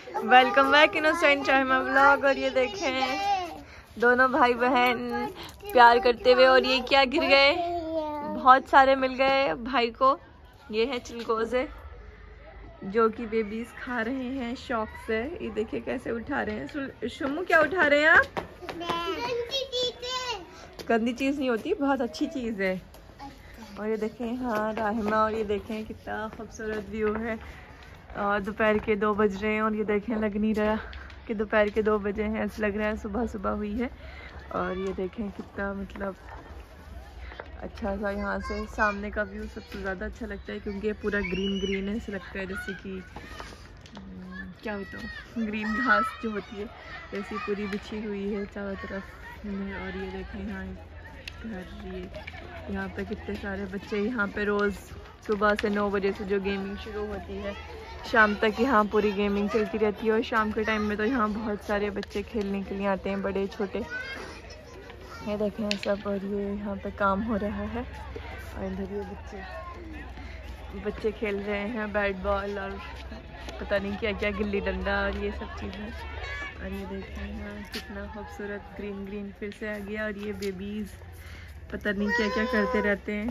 Welcome back innocent चाइमा vlog. और ये देखें दोनों भाई बहन प्यार करते हुए, और ये क्या गिर गए, बहुत सारे मिल गए भाई को। ये है चिलगोजे जो कि बेबीज खा रहे हैं शौक से। ये देखिए कैसे उठा रहे हैं। शुमू क्या उठा रहे हैं आप? गंदी चीज नहीं होती, बहुत अच्छी चीज है। और ये देखें हाँ राहिमा, और ये देखें कितना खूबसूरत व्यू है। और दोपहर के 2 बज रहे हैं, और ये देखें लग नहीं रहा कि दोपहर के 2 बजे हैं, ऐसा लग रहा है सुबह सुबह हुई है। और ये देखें कितना मतलब अच्छा सा यहाँ से सामने का व्यू सबसे ज़्यादा अच्छा लगता है, क्योंकि ये पूरा ग्रीन ग्रीन है। ऐसा लगता है जैसे कि क्या बताऊँ, ग्रीन घास जो होती है वैसी पूरी बिछी हुई है चारों तरफ। और ये देखें यहाँ घर, ये यहाँ पे कितने सारे बच्चे, यहाँ पे रोज़ सुबह से 9 बजे से जो गेमिंग शुरू होती है शाम तक यहाँ पूरी गेमिंग चलती रहती है। और शाम के टाइम में तो यहाँ बहुत सारे बच्चे खेलने के लिए आते हैं, बड़े छोटे। ये देखें सब, और ये यहाँ पे काम हो रहा है। और इधर ये बच्चे खेल रहे हैं बैट बॉल और पता नहीं क्या क्या, गिल्ली डंडा और ये सब चीज़ें। और ये देखें यहाँ कितना खूबसूरत ग्रीन ग्रीन फिर से आ गया। और ये बेबीज़ पता नहीं क्या क्या करते रहते हैं।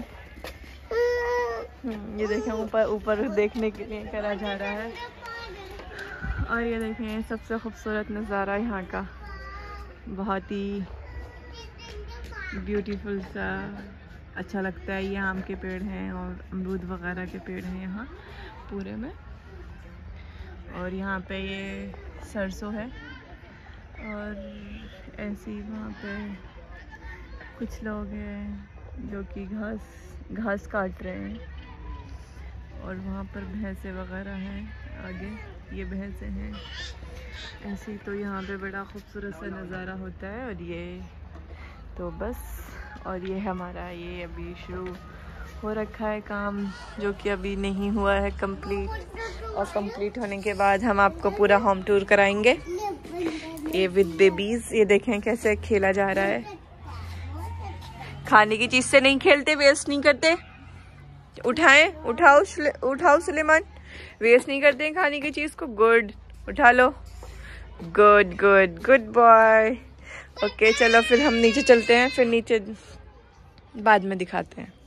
ये देखें ऊपर ऊपर देखने के लिए करा जा रहा है। और ये देखें सबसे खूबसूरत नज़ारा यहाँ का, बहुत ही ब्यूटीफुल सा अच्छा लगता है। ये आम के पेड़ हैं और अमरूद वगैरह के पेड़ हैं यहाँ पूरे में। और यहाँ पे ये सरसों है, और ऐसे ही वहाँ पे कुछ लोग हैं जो कि घास काट रहे हैं। और वहाँ पर भैंसे वगैरह हैं, आगे ये भैंसे हैं ऐसे ही। तो यहाँ पे बड़ा खूबसूरत सा नज़ारा होता है। और ये तो बस, और ये हमारा ये अभी शुरू हो रखा है काम, जो कि अभी नहीं हुआ है कंप्लीट। और कंप्लीट होने के बाद हम आपको पूरा होम टूर कराएंगे। ये विद बेबीज, ये देखें कैसे खेला जा रहा है। खाने की चीज़ से नहीं खेलते, वेस्ट नहीं करते। उठाएं, उठाओ सुलेमान, वेस्ट नहीं करते हैं खाने की चीज़ को। गुड, उठा लो, good good good boy. Okay चलो फिर हम नीचे चलते हैं, फिर नीचे बाद में दिखाते हैं।